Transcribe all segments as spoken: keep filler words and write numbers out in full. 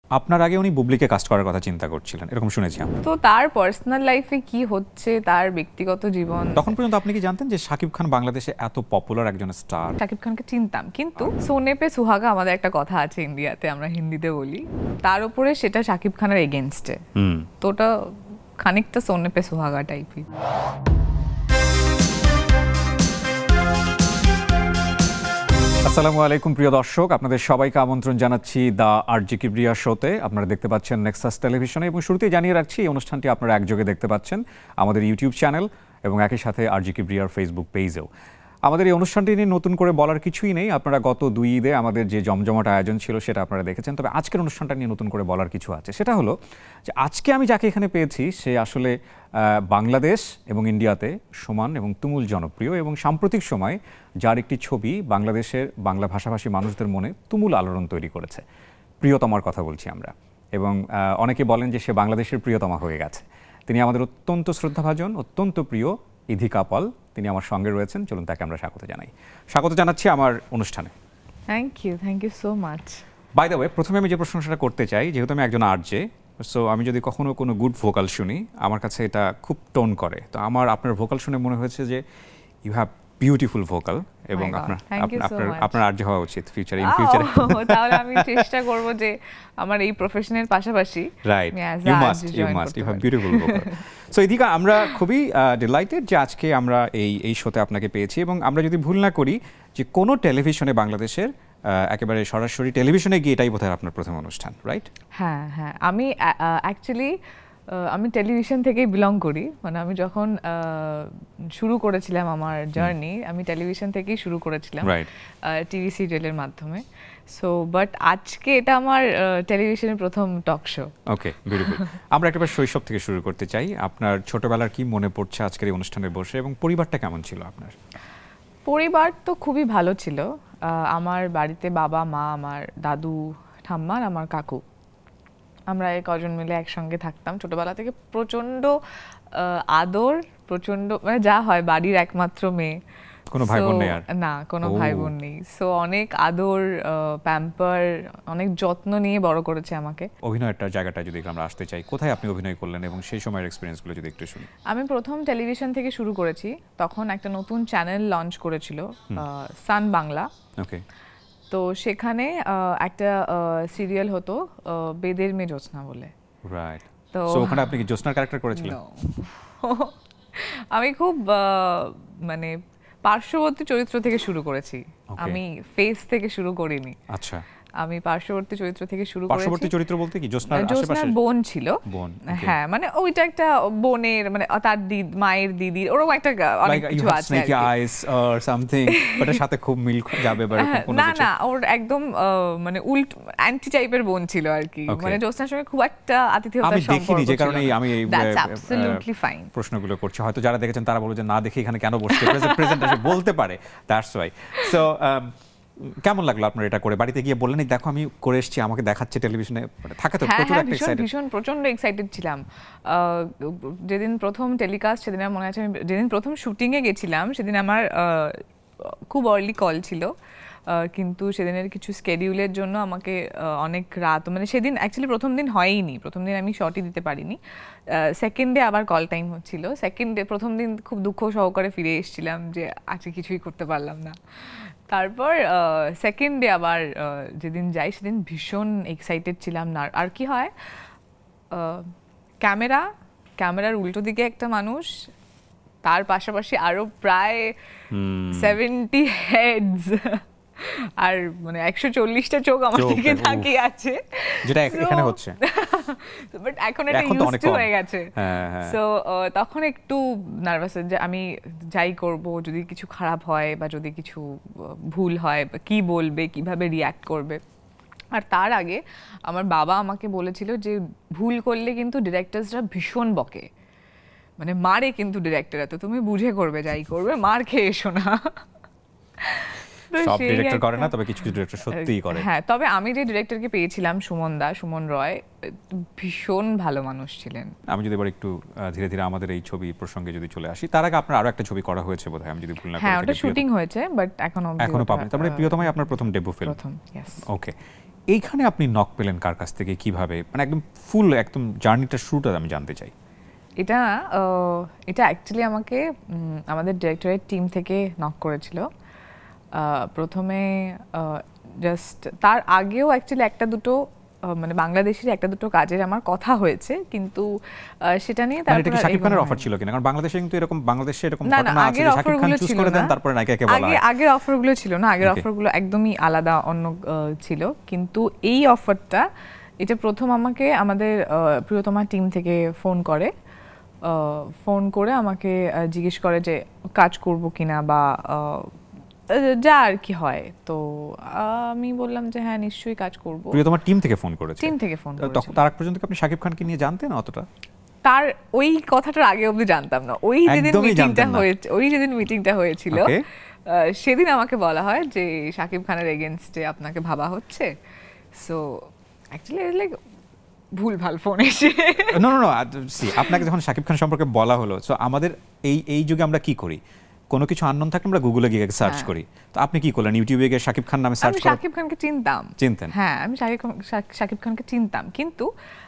আপনার আগে উনি বুবলিকে কাস্ট করার কথা চিন্তা করছিলেন এরকম শুনেছি আমি। তো তার পার্সোনাল লাইফে কি হচ্ছে, তার ব্যক্তিগত জীবন, তখন পর্যন্ত আপনি কি জানতেন যে শাকিব খান বাংলাদেশে এত পপুলার একজন স্টার? শাকিব খানকে চিনতাম, কিন্তু সোনে পে সুহাগা আমাদের একটা কথা আছে ইন্ডিয়াতে, আমরা হিন্দিতে বলি, তার উপরে সেটা শাকিব খানের এগেইনস্টে। তো ওটা খানিকটা সোনে পে সুহাগা টাইপই। আসসালামু আলাইকুম প্রিয় দর্শক, আপনাদের সবাইকে আমন্ত্রণ জানাচ্ছি দ্য আরজি কিবরিয়া শোতে। আপনারা দেখতে পাচ্ছেন নেক্সাস টেলিভিশনে, এবং শুরুতেই জানিয়ে রাখছি এই অনুষ্ঠানটি আপনারা একযোগে দেখতে পাচ্ছেন আমাদের ইউটিউব চ্যানেল এবং একই সাথে আরজি কিবরিয়ার ফেসবুক পেজেও। আমাদের এই অনুষ্ঠানটি নিয়ে নতুন করে বলার কিছুই নেই, আপনারা গত দুই ঈদে আমাদের যে জমজমাট আয়োজন ছিল সেটা আপনারা দেখেছেন। তবে আজকের অনুষ্ঠানটা নিয়ে নতুন করে বলার কিছু আছে, সেটা হলো যে আজকে আমি যাকে এখানে পেয়েছি সে আসলে বাংলাদেশ এবং ইন্ডিয়াতে সমান এবং তুমুল জনপ্রিয়, এবং সাম্প্রতিক সময় যার একটি ছবি বাংলাদেশের বাংলা ভাষাভাষী মানুষদের মনে তুমুল আলোড়ন তৈরি করেছে। প্রিয়তমার কথা বলছি আমরা, এবং অনেকে বলেন যে সে বাংলাদেশের প্রিয়তমা হয়ে গেছে। তিনি আমাদের অত্যন্ত শ্রদ্ধাভাজন, অত্যন্ত প্রিয় ইধিকা পল, তিনি আমার সঙ্গে রয়েছেন। চলুন তাকে আমরা স্বাগত জানাই। স্বাগত জানাচ্ছি আমার অনুষ্ঠানে। Thank you, thank you so much. By the way, প্রথমে আমি যে প্রশংসাটা করতে চাই, যেহেতু আমি একজন আরজে, সো আমি যদি কখনো কোনো গুড ভোকাল শুনি আমার কাছে এটা খুব টোন করে। তো আমার আপনার ভোকাল শুনে মনে হয়েছে যে ইউ হ্যাভ বিউটিফুল ভোকাল, এবং আপনার আপনার আপনার আরজে হওয়া উচিত ফিউচারে, ইন ফিউচারে। তাহলে আমি চেষ্টা করব যে আমার এই প্রফেশনের পাশাপাশি right, you must you must you have beautiful vocal. So ইদিকা, আমরা খুবই ডিলাইটেড যে আজকে আমরা এই এই শোতে আপনাকে পেয়েছি, এবং আমরা যদি ভুল না করি যে কোনো টেলিভিশনে বাংলাদেশের একেবারে সরাসরি টেলিভিশনে গিয়ে এটাই বোধহয় আপনার প্রথম অনুষ্ঠান, রাইট? হ্যাঁ হ্যাঁ, আমি অ্যাকচুয়ালি আমি টেলিভিশন থেকেই বিলং করি। মানে আমি যখন শুরু করেছিলাম আমার জার্নি, আমি টেলিভিশন থেকেই শুরু করেছিলাম, টিভি সিরিয়ালের মাধ্যমে। সো বাট আজকে এটা আমার টেলিভিশনের প্রথম টক শো। ওকে, বিউটিফুল। আমরা একেবারে শৈশব থেকে শুরু করতে চাই। আপনার ছোটবেলার কি মনে পড়ছে আজকের এই অনুষ্ঠানে বসে, এবং পরিবারটা কেমন ছিল আপনার? পরিবার তো খুবই ভালো ছিল। আমার বাড়িতে বাবা মা, আমার দাদু ঠাম্মা, আমার কাকু, আমরা এই কজন মিলে একসঙ্গে থাকতাম ছোটবেলা থেকে। প্রচন্ড আদর, প্রচন্ড মানে যা হয় বাড়ির একমাত্র মেয়ে, কোনো ভাই বোন নেই? আর না, কোনো ভাই বোন নেই। সো অনেক আদর, প্যাম্পার, অনেক যত্ন নিয়ে বড় করেছে আমাকে। অভিনয়টার জায়গাটা যদি আমরা আসতে চাই, কোথায় আপনি অভিনয় করলেন এবং সেই সময়ের এক্সপেরিয়েন্সগুলো যদি একটু শুনি। আমি প্রথম টেলিভিশন থেকে শুরু করেছি, তখন একটা নতুন চ্যানেল লঞ্চ করেছিল সান বাংলা। ওকে। তো সেখানে একটা সিরিয়াল হতো বেদের মেয়ে জ্যোৎস্না বলে। রাইট। তো ওখানে আপনি কি জ্যোৎস্নার ক্যারেক্টার করেছিলেন? আমি খুব মানে পার্শ্ববর্তী চরিত্র থেকে শুরু করেছি, আমি ফেস থেকে শুরু করিনি। আচ্ছা। আমি পার্শ্ববর্তী চরিত্র থেকে শুরু করেছি। পার্শ্ববর্তী চরিত্র বলতে কি? জ্যোৎস্নার আশেপাশে জ্যোৎস্নার বোন ছিল। বোন, হ্যাঁ, মানে ওইটা একটা বোনের, মানে তার দিদি, মায়ের দিদি, ওরকম একটা অনেক কিছু আছে আর কি। আইস অর সামথিং, ওটার সাথে খুব মিল যাবে বা এরকম কোনো কিছু? না না, ওর একদম মানে উল্টো অ্যান্টি টাইপের বোন ছিল আর কি। মানে জ্যোৎস্নার সঙ্গে খুব একটা আতিথেয়তার সম্পর্ক ছিল। আমি দেখিনি, যে কারণে আমি এই অ্যাবসলিউটলি ফাইন প্রশ্নগুলো করছি। হয়তো যারা দেখেছেন তারা বলবে যে না দেখে এখানে কেন বসছে, প্রেজেন্ট এসে বলতে পারে, দ্যাটস ওয়াই। সো কেমন লাগলো আপনার এটা করে? বাড়িতে গিয়ে বললেন দেখো আমি করে এসেছি, আমাকে দেখাচ্ছে টেলিভিশনে, থাকে তো প্রচুর একটা এক্সাইটেড? ভীষণ প্রচন্ড এক্সাইটেড ছিলাম। যেদিন প্রথম টেলিকাস্ট, সেদিন আমার মনে আছে আমি যেদিন প্রথম শুটিংয়ে গেছিলাম, সেদিন আমার খুব আর্লি কল ছিল, কিন্তু সেদিনের কিছু স্কেডিউলের জন্য আমাকে অনেক রাত, মানে সেদিন অ্যাকচুয়ালি প্রথম দিন হয়ইনি, প্রথম দিন আমি শর্টই দিতে পারিনি। সেকেন্ড ডে আবার কল টাইম হচ্ছিল। সেকেন্ড ডে, প্রথম দিন খুব দুঃখ সহকারে ফিরে এসেছিলাম যে আজকে কিছুই করতে পারলাম না। তারপর সেকেন্ড ডে আবার যেদিন যাই সেদিন ভীষণ এক্সাইটেড ছিলাম না। আর কি হয়, ক্যামেরা ক্যামেরার উল্টো দিকে একটা মানুষ, তার পাশাপাশি আরো প্রায় সেভেন্টি হেডস, আর মানে একশো চল্লিশটা চোখ আমার দিকে তাকিয়ে আছে, যেটা এখানে হচ্ছে। বাট এখন এটা ইউজড টু হয়ে গেছে। সো তখন একটু নার্ভাস যে আমি যাই করব, যদি কিছু খারাপ হয় বা যদি কিছু ভুল হয়, কি বলবে, কিভাবে রিয়্যাক্ট করবে। আর তার আগে আমার বাবা আমাকে বলেছিল যে ভুল করলে কিন্তু ডিরেক্টরসরা ভীষণ বকে, মানে মারে কিন্তু ডিরেক্টররা, তো তুমি বুঝে করবে, যাই করবে, মার খেয়ে এসো না। সব ডিরেক্টর করে না, তবে কিছু কিছু ডিরেক্টর সত্যিই করে। হ্যাঁ, তবে আমি যে ডিরেক্টরকে পেয়েছিলাম, সুমন দা, সুমন রয়, ভীষণ ভালো মানুষ ছিলেন। আমি যদি এবার একটু ধীরে ধীরে আমাদের এই ছবি প্রসঙ্গে যদি চলে আসি, তার আগে আপনার আরো একটা ছবি করা হয়েছে বোধহয়, আমি যদি ভুল না করি। হ্যাঁ, ওটা শুটিং হয়েছে, বাট এখনো এখনো পাবেন। তার মানে প্রিয়তমাই আপনার প্রথম ডেবিউ ফিল্ম? প্রথম, ইয়েস। ওকে। এইখানে আপনি নক পেলেন কার কাছ থেকে, কিভাবে, মানে একদম ফুল একদম জার্নিটা শুরুটা আমি জানতে চাই। এটা এটা অ্যাকচুয়ালি আমাকে আমাদের ডিরেক্টরের টিম থেকে নক করেছিল প্রথমে। জাস্ট তার আগেও অ্যাকচুয়ালি একটা দুটো মানে বাংলাদেশের একটা দুটো কাজের আমার কথা হয়েছে, কিন্তু সেটা নিয়ে তারপর শাকিব খানের অফার ছিল কিনা, কারণ বাংলাদেশে কিন্তু এরকম বাংলাদেশে এরকম ঘটনা আছে যে শাকিব খান চুজ করে দেন তারপরে নায়িকাকে বলা হয়। আগে আগের অফারগুলো ছিল না, আগের অফারগুলো একদমই আলাদা অন্য ছিল, কিন্তু এই অফারটা এটা প্রথম আমাকে আমাদের প্রিয়তমা টিম থেকে ফোন করে ফোন করে আমাকে জিজ্ঞেস করে যে কাজ করব কিনা বা যা আর কি হয়। তো আমি বললাম যে হ্যাঁ নিশ্চয়ই কাজ করব। প্রিয়তমা টিম থেকে ফোন করেছে? টিম থেকে ফোন করেছে। তখন তার আগ পর্যন্ত কি আপনি শাকিব খানকে নিয়ে জানতেন অতটা? তার ওই কথাটার আগে অবধি জানতাম না। ওই যেদিন মিটিংটা হয়েছে ওই যেদিন মিটিংটা হয়েছিল সেদিন আমাকে বলা হয় যে শাকিব খানের এগেইনস্টে আপনাকে ভাবা হচ্ছে। সো অ্যাকচুয়ালি ইটস লাইক ভুল ভাল ফোন এসে নো নো নো সি আপনাকে যখন শাকিব খান সম্পর্কে বলা হলো, সো আমাদের এই এই যুগে আমরা কি করি, কোনো কিছু আননোন থাকলে আমরা গুগলে গিয়ে সার্চ করি। তো আপনি কি করলেন, ইউটিউবে গিয়ে শাকিব খান নামে সার্চ করেন? আমি শাকিব খানকে চিনতাম। চিনতেন? হ্যাঁ, আমি শাকিব শাকিব খানকে চিনতাম, কিন্তু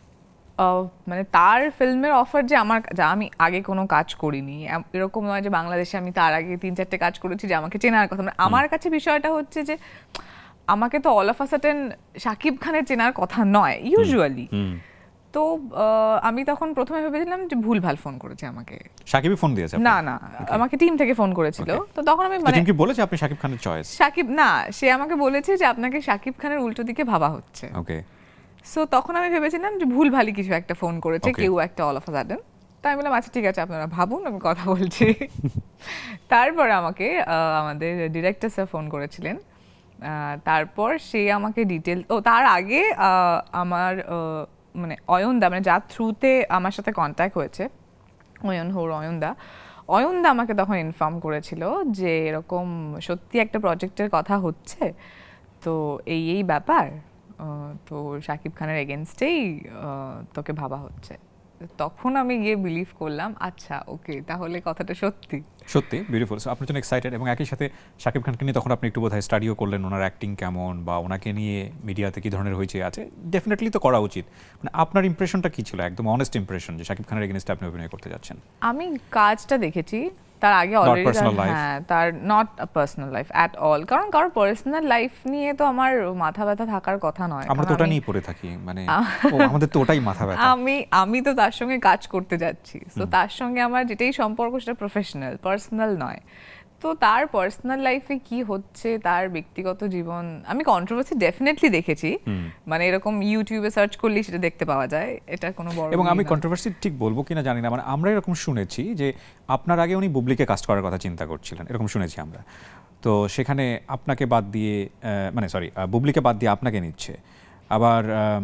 মানে তার ফিল্মের অফার যে আমার, যা আমি আগে কোনো কাজ করিনি, এরকম নয় যে বাংলাদেশে আমি তার আগে তিন চারটে কাজ করেছি যে আমাকে চেনার কথা। মানে আমার কাছে বিষয়টা হচ্ছে যে আমাকে তো all of a sudden Shakib খানের চেনার কথা নয় ইউজুয়ালি। তো আমি তখন প্রথমে ভেবেছিলাম যে ভুল ভাল ফোন করেছে আমাকে। শাকিবই ফোন দিয়েছে? না না, আমাকে টিম থেকে ফোন করেছিল। তো তখন আমি মানে কি বলেছে আপনি শাকিব খানের চয়েস? শাকিব না, সে আমাকে বলেছে যে আপনাকে শাকিব খানের উল্টো দিকে ভাবা হচ্ছে। ওকে। সো তখন আমি ভেবেছিলাম যে ভুল ভালই কিছু একটা ফোন করেছে কেউ একটা অল অফ আ সাডেন। তাই আমি বললাম আচ্ছা ঠিক আছে আপনারা ভাবুন, আমি কথা বলছি। তারপরে আমাকে আমাদের ডিরেক্টর স্যার ফোন করেছিলেন। তারপর সে আমাকে ডিটেল, ও তার আগে আমার মানে অয়নদা, মানে যার থ্রুতে আমার সাথে কন্ট্যাক্ট হয়েছে, অয়ন হোর অয়নদা, অয়নদা আমাকে তখন ইনফর্ম করেছিল যে এরকম সত্যি একটা প্রজেক্টের কথা হচ্ছে, তো এই এই ব্যাপার, তো শাকিব খানের এগেনস্টেই তোকে ভাবা হচ্ছে। তখন আমি গিয়ে বিলিভ করলাম আচ্ছা ওকে তাহলে কথাটা সত্যি। সত্যি বিউটিফুল। সো আপনার জন্য এক্সাইটেড, এবং একই সাথে শাকিব খানকে নিয়ে তখন আপনি একটু বোধহয় স্টাডিও করলেন, ওনার অ্যাক্টিং কেমন বা ওনাকে নিয়ে মিডিয়াতে কী ধরনের হয়েছে আছে, ডেফিনেটলি তো করা উচিত। মানে আপনার ইমপ্রেশনটা কী ছিল, একদম অনেস্ট ইমপ্রেশন যে শাকিব খানের এগেইনস্টে আপনি অভিনয় করতে যাচ্ছেন? আমি কাজটা দেখেছি, তার আগে অলরেডি হ্যাঁ তার not a personal life at all, কারণ কারোর পার্সোনাল লাইফ নিয়ে তো আমার মাথা ব্যথা থাকার কথা নয়। আমরা তো ওটা নিয়ে পড়ে থাকি, মানে আমাদের তো ওটাই মাথা ব্যথা। আমি আমি তো তার সঙ্গে কাজ করতে যাচ্ছি, তো তার সঙ্গে আমার যেটাই সম্পর্ক সেটা প্রফেশনাল, পার্সোনাল নয়। তো তার পার্সোনাল লাইফে কি হচ্ছে, তার ব্যক্তিগত জীবন, আমি কন্ট্রোভার্সি ডেফিনেটলি দেখেছি, মানে এরকম ইউটিউবে সার্চ করলেই সেটা দেখতে পাওয়া যায়, এটা কোনো বড়। এবং আমি কন্ট্রোভার্সি ঠিক বলবো কিনা জানি না, মানে আমরা এরকম শুনেছি যে আপনার আগে উনি বুবলিকে কাস্ট করার কথা চিন্তা করছিলেন, এরকম শুনেছি আমরা। তো সেখানে আপনাকে বাদ দিয়ে, মানে সরি বুবলিকে বাদ দিয়ে আপনাকে নিচ্ছে। আবার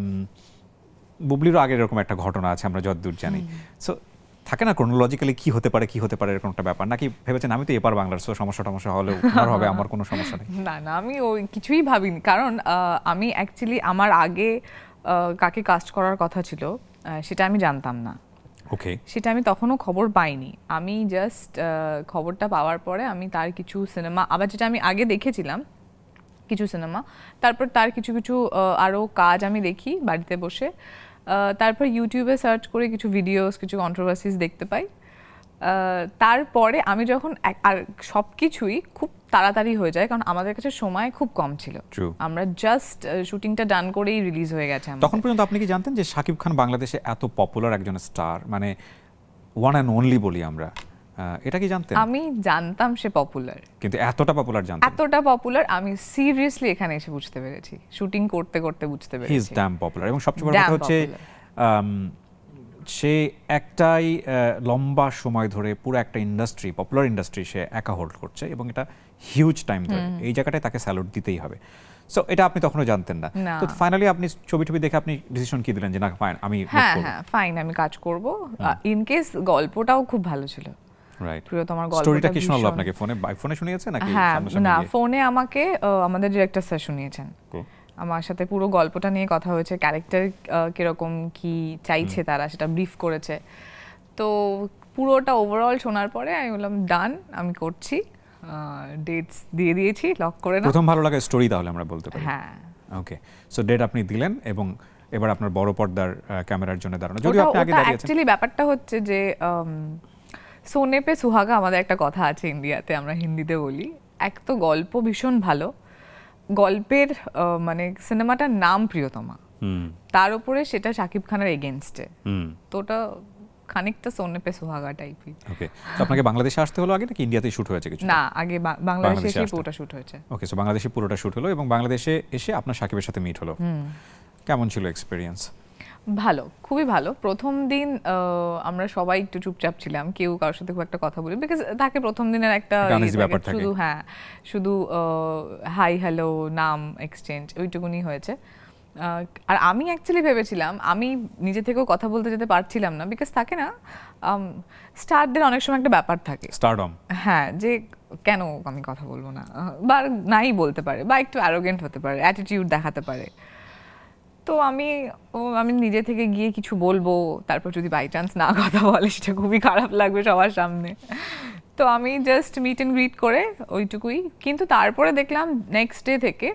বুবলিরও আগে এরকম একটা ঘটনা আছে আমরা যতদূর জানি। সো থাকে না ক্রোনোলজিক্যালি কি হতে পারে কি হতে পারে এরকম একটা ব্যাপার, নাকি ভেবেছেন আমি তো এপার বাংলার, সো সমস্যা টমস্যা হলেও আর হবে, আমার কোনো সমস্যা নেই? না না, আমি ওই কিছুই ভাবিনি, কারণ আমি অ্যাকচুয়ালি আমার আগে কাকে কাস্ট করার কথা ছিল সেটা আমি জানতাম না। ওকে। সেটা আমি তখনও খবর পাইনি। আমি জাস্ট খবরটা পাওয়ার পরে আমি তার কিছু সিনেমা, আবার যেটা আমি আগে দেখেছিলাম কিছু সিনেমা, তারপর তার কিছু কিছু আরও কাজ আমি দেখি বাড়িতে বসে, তারপর ইউটিউবে সার্চ করে কিছু ভিডিওস, কিছু কন্ট্রোভার্সিস দেখতে পাই। তারপরে আমি যখন, আর সব কিছুই খুব তাড়াতাড়ি হয়ে যায় কারণ আমাদের কাছে সময় খুব কম ছিল, আমরা জাস্ট শুটিংটা ডান করেই রিলিজ হয়ে গেছে। তখন পর্যন্ত আপনি কি জানতেন যে শাকিব খান বাংলাদেশে এত পপুলার একজন স্টার, মানে ওয়ান অ্যান্ড অনলি বলি আমরা, এটা কি জানতেন? আমি জানতাম সে পপুলার, কিন্তু এতটা পপুলার জানতেন? এতটা পপুলার আমি সিরিয়াসলি এখানে এসে বুঝতে পেরেছি, শুটিং করতে করতে বুঝতে পেরেছি। He is damn popular. এবং সবচেয়ে বড় কথা হচ্ছে সে একটাই লম্বা সময় ধরে পুরো একটা ইন্ডাস্ট্রি, পপুলার ইন্ডাস্ট্রি সে একা হোল্ড করছে, এবং এটা হিউজ টাইম ধরে। এই জায়গাটায় তাকে স্যালুট দিতেই হবে। সো এটা আপনি তখনও জানতেন না? তো ফাইনালি আপনি ছবি টবি দেখে আপনি ডিসিশন কি দিলেন যে না ফাইন আমি হ্যাঁ হ্যাঁ ফাইন আমি কাজ করব, ইন কেস গল্পটাও খুব ভালো ছিল। রাইট। প্রিয়তমার গল্পটা স্টোরিটা কি শোনালো আপনাকে ফোনে? বাই ফোনে শুনিয়েছে নাকি সামনাসামনি? না, ফোনে আমাকে আমাদের ডিরেক্টর স্যার শুনিয়েছেন। আমার সাথে পুরো গল্পটা নিয়ে কথা হয়েছে, ক্যারেক্টার কিরকম কি চাইছে তারা সেটা ব্রিফ করেছে। তো পুরোটা ওভারঅল শোনার পরে আমি বললাম ডান, আমি করছি, ডেটস দিয়ে দিয়েছি, লক করে না। প্রথম ভালো লাগা স্টোরি তাহলে আমরা বলতে পারি। হ্যাঁ ওকে, সো ডেট আপনি দিলেন এবং এবার আপনার বড় পর্দার ক্যামেরার জন্য দাঁড়ানো। যদিও আপনি আগে দাঁড়িয়েছেন, অ্যাকচুয়ালি ব্যাপারটা হচ্ছে যে সোনে পে সুহাগা আমাদের একটা কথা আছে ইন্ডিয়াতে, আমরা হিন্দিতে বলি। এক তো গল্প ভীষণ ভালো, গল্পের মানে সিনেমাটার নাম প্রিয়তমা, তার উপরে সেটা শাকিব খানের এগেইনস্টে, তো ওটা খানিকটা সোনে পে সুহাগা টাইপই। ওকে, তো আপনাকে বাংলাদেশে আসতে হলো আগে নাকি ইন্ডিয়াতেই শুট হয়েছে কিছু? না, আগে বাংলাদেশে এসে পুরোটা শুট হয়েছে। ওকে, সো বাংলাদেশে পুরোটা শুট হলো এবং বাংলাদেশে এসে আপনার শাকিবের সাথে মিট হলো। কেমন ছিল এক্সপেরিয়েন্স? ভালো, খুবই ভালো। প্রথম দিন আমরা সবাই একটু চুপচাপ ছিলাম, কেউ কারোর সাথে খুব একটা কথা বলি, বিকজ তাকে প্রথম দিনের একটা শুধু হ্যাঁ শুধু হাই হ্যালো নাম এক্সচেঞ্জ ওইটুকুনি হয়েছে। আর আমি অ্যাকচুয়ালি ভেবেছিলাম, আমি নিজে থেকেও কথা বলতে যেতে পারছিলাম না, বিকজ থাকে না স্টারদের অনেক সময় একটা ব্যাপার থাকে, স্টারডম, হ্যাঁ, যে কেন আমি কথা বলবো না, বা নাই বলতে পারে, বা একটু অ্যারোগেন্ট হতে পারে, অ্যাটিটিউড দেখাতে পারে। তো আমি ও আমি নিজে থেকে গিয়ে কিছু বলবো, তারপর যদি বাই চান্স না কথা বলে সেটা খুবই খারাপ লাগবে সবার সামনে। তো আমি জাস্ট মিট অ্যান্ড গ্রিট করে ওইটুকুই। কিন্তু তারপরে দেখলাম নেক্সট ডে থেকে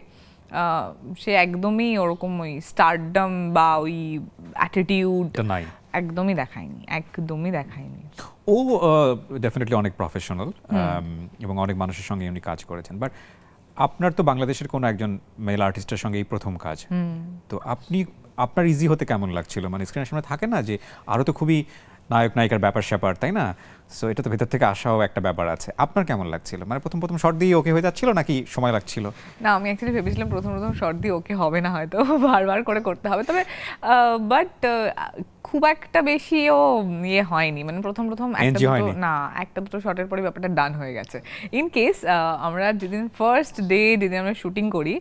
সে একদমই ওরকম ওই স্টারডম বা ওই অ্যাটিটিউড একদমই দেখায়নি, একদমই দেখায়নি। ও ডেফিনেটলি অনেক প্রফেশনাল এবং অনেক মানুষের সঙ্গে উনি কাজ করেছেন। বাট আপনার তো বাংলাদেশের কোনো একজন মেল আর্টিস্টের সঙ্গে এই প্রথম কাজ, তো আপনি আপনার ইজি হতে কেমন লাগছিল? মানে স্ক্রিনের সামনে থাকে না যে আরও তো খুবই নায়ক নায়িকার ব্যাপার স্যাপার, তাই না? সো এটা তো ভেতর থেকে আসাও একটা ব্যাপার আছে। আপনার কেমন লাগছিল? মানে প্রথম প্রথম শর্ট দিয়ে ওকে হয়ে যাচ্ছিল নাকি সময় লাগছিল? না, আমি অ্যাকচুয়ালি ভেবেছিলাম প্রথম প্রথম শর্ট দিয়ে ওকে হবে না, হয়তো বারবার করে করতে হবে, তবে বাট খুব একটা বেশিও ইয়ে হয়নি, মানে প্রথম প্রথম একটা দুটো না একটা দুটো শর্টের পরে ব্যাপারটা ডান হয়ে গেছে। ইন কেস আমরা যেদিন ফার্স্ট ডে যেদিন আমরা শুটিং করি,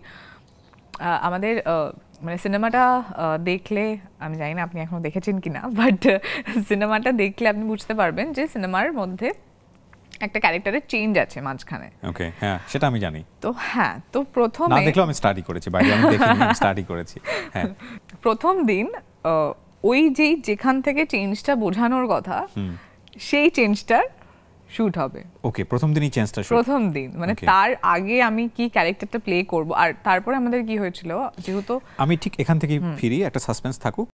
আমাদের মানে সিনেমাটা দেখলে, আমি জানি না আপনি এখনো দেখেছেন কিনা, বাট সিনেমাটা দেখলে আপনি বুঝতে পারবেন যে সিনেমার মধ্যে একটা ক্যারেক্টারের চেঞ্জ আছে মাঝখানে। ওকে, হ্যাঁ, সেটা আমি জানি। তো হ্যাঁ, তো প্রথমে না দেখলেও আমি স্টাডি করেছি, বাইরে আমি দেখিনি, আমি স্টাডি করেছি। হ্যাঁ, প্রথম দিন ওই যেই যেখান থেকে চেঞ্জটা বোঝানোর কথা সেই চেঞ্জটার শুট হবে। ওকে, প্রথম দিনই চেঞ্জটা শুট? প্রথম দিন, মানে তার আগে আমি কি ক্যারেক্টারটা প্লে করব। আর তারপরে আমাদের কি হয়েছিল, যেহেতু আমি ঠিক এখান থেকে ফিরি, একটা সাসপেন্স থাকুক।